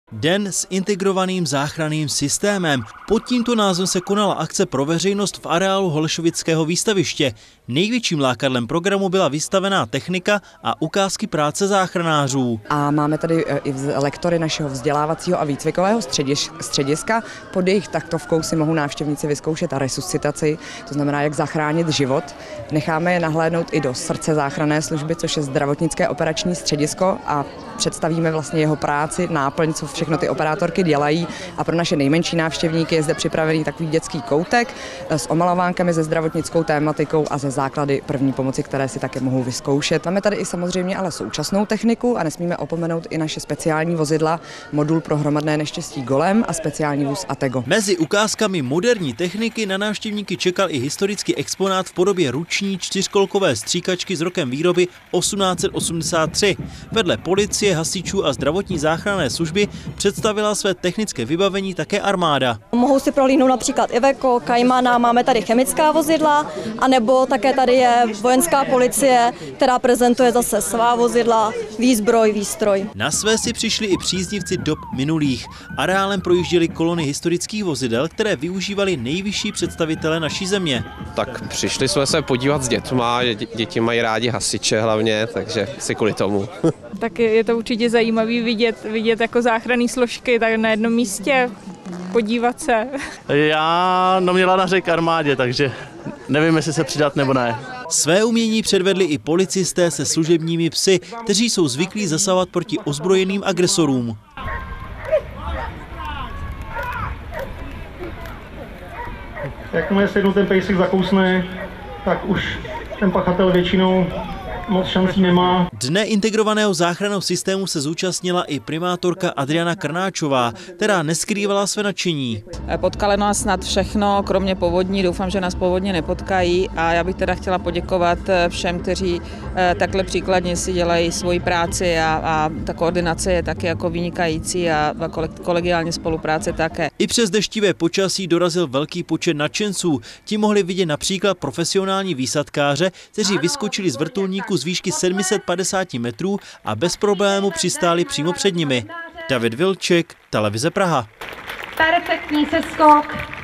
Den s integrovaným záchranným systémem. Pod tímto názvem se konala akce pro veřejnost v areálu Holešovického výstaviště. Největším lákadlem programu byla vystavená technika a ukázky práce záchranářů. A máme tady i lektory našeho vzdělávacího a výcvikového střediska. Pod jejich taktovkou si mohou návštěvníci vyzkoušet resuscitaci, to znamená, jak zachránit život. Necháme je nahlédnout i do srdce záchranné služby, což je zdravotnické operační středisko, a představíme vlastně jeho práci, náplň, co všechno ty operátorky dělají, a pro naše nejmenší návštěvníky je zde připravený takový dětský koutek s omalovánkami se zdravotnickou tématikou a ze základy první pomoci, které si také mohou vyzkoušet. Máme tady i samozřejmě ale současnou techniku a nesmíme opomenout i naše speciální vozidla, modul pro hromadné neštěstí Golem a speciální vůz Atego. Mezi ukázkami moderní techniky na návštěvníky čekal i historický exponát v podobě ruční čtyřkolkové stříkačky s rokem výroby 1883. Vedle policie, hasičů a zdravotní záchranné služby představila své technické vybavení také armáda. Mohou si prolíhnout například Iveco, Caimana, máme tady chemická vozidla, anebo také tady je vojenská policie, která prezentuje zase svá vozidla, výzbroj, výstroj. Na své si přišli i příznivci dob minulých. Areálem projížděly kolony historických vozidel, které využívali nejvyšší představitelé naší země. Tak přišli jsme se podívat s dětma, děti mají rádi hasiče hlavně, takže si kvůli tomu. Tak je to určitě zajímavý vidět jako záchranné složky tak na jednom místě, podívat se. Já měla na řek armádě, takže nevím, jestli se přidat nebo ne. Své umění předvedli i policisté se služebními psy, kteří jsou zvyklí zasahovat proti ozbrojeným agresorům. Jakmile se jednou ten pejsek zakousne, tak už ten pachatel většinou moc šancí nemá. Dne integrovaného záchranného systému se zúčastnila i primátorka Adriana Krnáčová, která neskrývala své nadšení. Potkalo nás snad všechno, kromě povodní. Doufám, že nás povodně nepotkají, a já bych teda chtěla poděkovat všem, kteří takhle příkladně si dělají svoji práci, a ta koordinace je taky jako vynikající a kolegiální spolupráce také. I přes deštivé počasí dorazil velký počet nadšenců. Ti mohli vidět například profesionální výsadkáře, kteří vyskočili z vrtulníku z výšky 750 metrů a bez problému přistáli přímo před nimi. David Vilček, Televize Praha. Perfektní seskok.